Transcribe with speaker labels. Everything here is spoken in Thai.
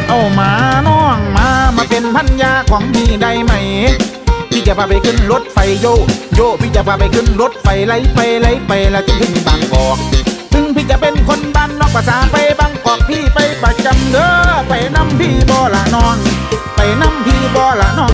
Speaker 1: เอามาน้องมาเป็นพันยาของพี่ได้ไหมพี่จะพาไปขึ้นรถไฟโยพี่จะพาไปขึ้นรถไฟไล่ไปแล้วจะถึงบางกอกถึงพี่จะเป็นคนบ้านนอกภาษาไปบางกอกพี่ไปประจำเด้อไปน้ำพี่บ่ละน้องไปน้ำพี่บ่ละน้อง